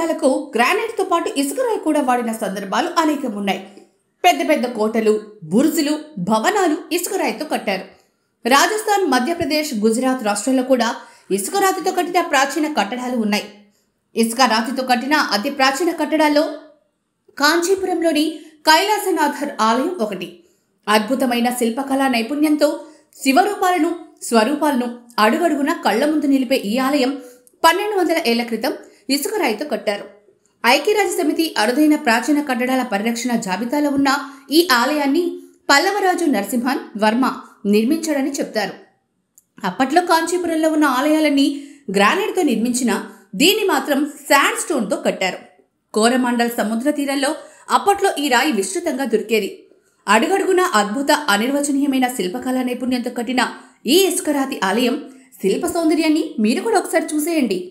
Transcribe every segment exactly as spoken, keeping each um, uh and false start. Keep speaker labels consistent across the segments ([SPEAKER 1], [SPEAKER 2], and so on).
[SPEAKER 1] కట్టడాలకు granite తో పాటు ఇసుక రాయి కూడా వాడిన సందర్భాలు అనేకం ఉన్నాయి. పెద్ద పెద్ద కోటలు, బురుజులు, భవనాలు ఇసుక రాయితో కట్టారు. రాజస్థాన్, మధ్యప్రదేశ్, గుజరాత్ రాష్ట్రాల్లో కూడా ఇసుక రాతితో కట్టిన ప్రాచీన కట్టడాలు ఉన్నాయి. ఇసుక రాతితో కట్టిన అతి ప్రాచీన కట్టడాల్లో కాంచీపురంలోని కైలాసనాథర్ ఆలయం ఒకటి. అద్భుతమైన శిల్పకళా నైపుణ్యంతో శివరూపాలను, స్వరూపాలను అడుగడుగున కళ్ల ముందు నిలిపే ఈ ఆలయం పన్నెండు వందల ఏళ్ల క్రితం ఇసుక రాయితో కట్టారు. ఐక్యరాజ్య సమితి అరుదైన ప్రాచీన కట్టడాల పరిరక్షణ జాబితాలో ఉన్న ఈ ఆలయాన్ని పల్లవరాజు నరసింహన్ వర్మ నిర్మించాడని చెప్తారు. అప్పట్లో కాంచీపురంలో ఉన్న ఆలయాలన్నీ గ్రానైట్తో నిర్మించిన దీన్ని మాత్రం శాండ్ స్టోన్తో కట్టారు. కోరమాండల్ సముద్ర తీరంలో అప్పట్లో ఈ రాయి విస్తృతంగా దొరికేది. అడుగడుగున అద్భుత అనిర్వచనీయమైన శిల్పకళా నైపుణ్యంతో కట్టిన ఈ ఇసుకరాతి ఆలయం శిల్ప సౌందర్యాన్ని మీరు కూడా ఒకసారి చూసేయండి.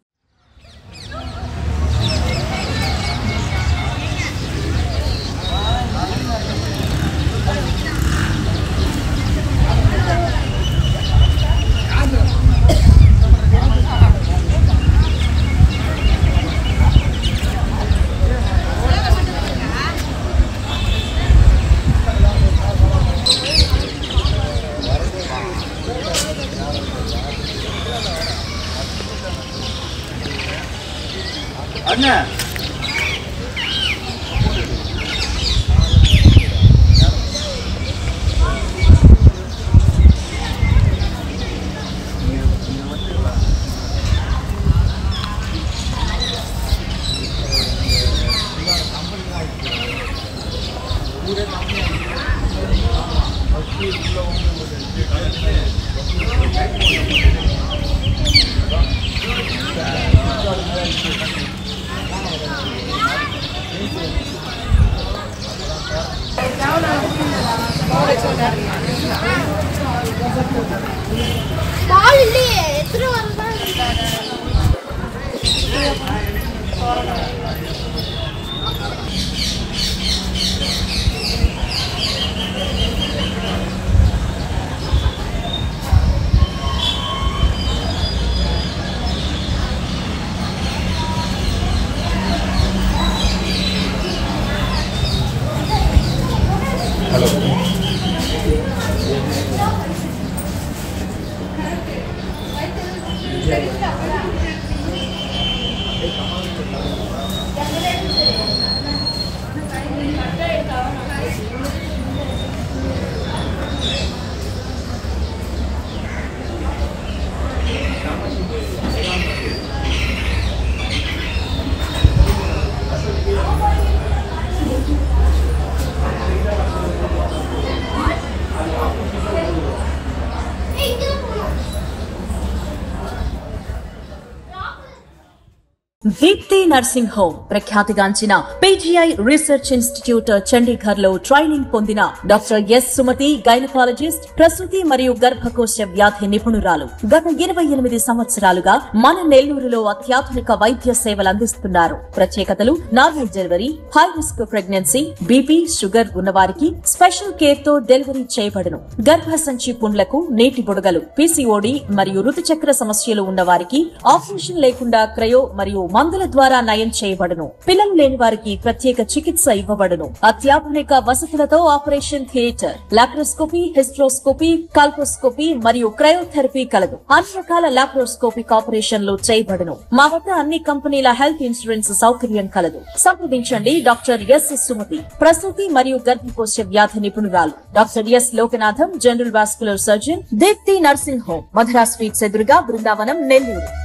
[SPEAKER 2] అన్నా
[SPEAKER 3] దీప్తి నర్సింగ్ హోమ్ ప్రఖ్యాతిగాంచిన పీజీఐ రీసెర్చ్ ఇన్స్టిట్యూట్ చండీగఢ్ లో ట్రైనింగ్ పొందిన డాక్టర్ ఎస్ సుమతి గైనకాలజిస్ట్, ప్రసూతి మరియు గర్భకోశ వ్యాధి నిపుణురాలు. గత ఇరవై ఎనిమిది సంవత్సరాలుగా మన నెల్లూరులో అత్యాధునిక వైద్య సేవలు అందిస్తున్నారు. ప్రత్యేకతలు: normal delivery, high risk pregnancy, BP, sugar ఉన్నవారికి స్పెషల్ కేర్ తో డెలివరీ చేయబడును. గర్భసంచి పుండ్లకు, నీటి బుడగలు, పీసీఓడి మరియు ఋతుచక్ర సమస్యలు ఉన్నవారికి ఆపరేషన్ లేకుండా క్రయో మరియు మందుల ద్వారా నయం చేయబడును. పిల్లలు లేని వారికి ప్రత్యేక చికిత్స ఇవ్వబడును. అత్యాధునిక వసతులతో operation theatre, laparoscopy, hysteroscopy, colposcopy మరియు క్రయోథెరపీ కలదు. అన్ని రకాల లాప్రోస్కోపిక్ ఆపరేషన్లు చేయబడును. మా వద్ద అన్ని కంపెనీల హెల్త్ ఇన్సూరెన్స్ సౌకర్యం కలదు. సంప్రదించండి డాక్టర్ ఎస్ సుమతి, ప్రసూతి మరియు గర్భకోశ వ్యాధి నిపుణురాలు. Doctor S Lokanatham, general vascular surgeon, Deepti nursing home, Madhura sweets ఎదురుగా, బృందావనం, నెల్లూరు.